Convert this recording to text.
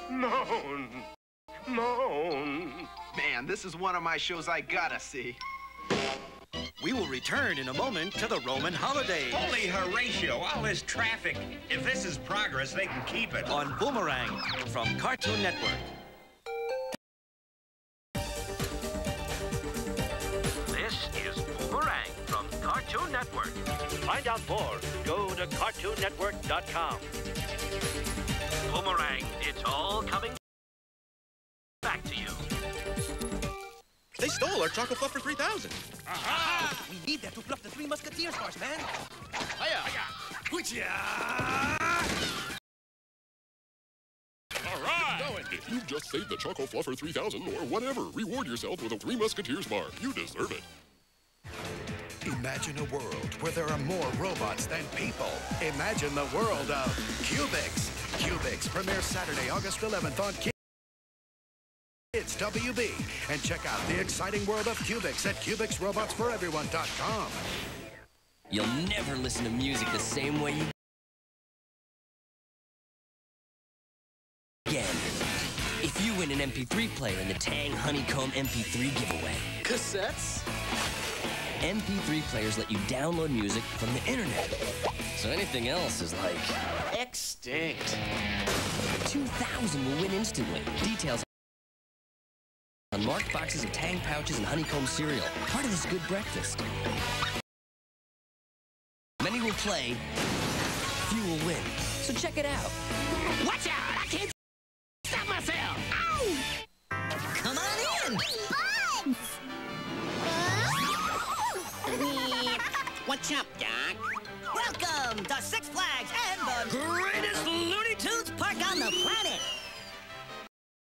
Moan. Moan. Man, this is one of my shows I gotta see. We will return in a moment to the Roman holiday. Holy Horatio, all this traffic. If this is progress, they can keep it. On Boomerang from Cartoon Network. This is Boomerang from Cartoon Network. Find out more. Go to CartoonNetwork.com. Boomerang, it's all coming back to you. They stole our Choco Fluffer 3000. Aha! We need that to fluff the Three Musketeers bars, man. Hiya! All right! If you just saved the Choco Fluffer 3000 or whatever, reward yourself with a Three Musketeers bar. You deserve it. Imagine a world where there are more robots than people. Imagine the world of Cubix. Cubix premieres Saturday, August 11th on Kids WB. And check out the exciting world of Cubix at CubixRobotsForEveryone.com. You'll never listen to music the same way you again. If you win an MP3 player in the Tang Honeycomb MP3 giveaway. Cassettes? MP3 players let you download music from the internet. So anything else is like Extinct. 2,000 will win instantly. Details on marked boxes of Tang pouches and honeycomb cereal. Part of this good breakfast. Many will play, few will win. So check it out. Watch out! I can't stop myself! Ow! Come on in! Bugs! What's up, guys?